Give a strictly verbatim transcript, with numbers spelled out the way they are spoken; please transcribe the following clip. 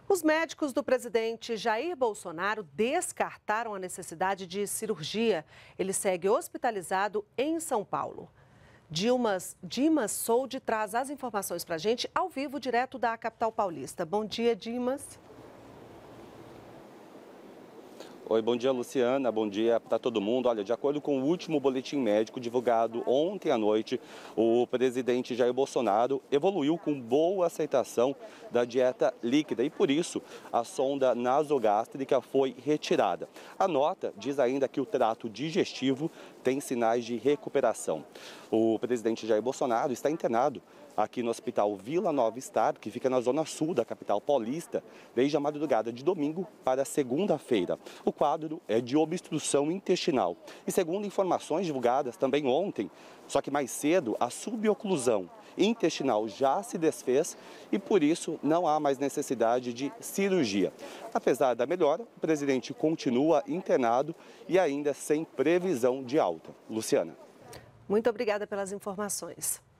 Os médicos do presidente Jair Bolsonaro descartaram a necessidade de cirurgia. Ele segue hospitalizado em São Paulo. Dimas, Dimas Soldi traz as informações para a gente ao vivo, direto da capital paulista. Bom dia, Dimas. Oi, bom dia, Luciana. Bom dia para todo mundo. Olha, de acordo com o último boletim médico divulgado ontem à noite, o presidente Jair Bolsonaro evoluiu com boa aceitação da dieta líquida e, por isso, a sonda nasogástrica foi retirada. A nota diz ainda que o trato digestivo tem sinais de recuperação. O presidente Jair Bolsonaro está internado aqui no Hospital Vila Nova Star, que fica na zona sul da capital paulista, desde a madrugada de domingo para segunda-feira. O quadro é de obstrução intestinal. E segundo informações divulgadas também ontem, só que mais cedo, a suboclusão intestinal já se desfez e por isso não há mais necessidade de cirurgia. Apesar da melhora, o presidente continua internado e ainda sem previsão de alta. Luciana. Muito obrigada pelas informações.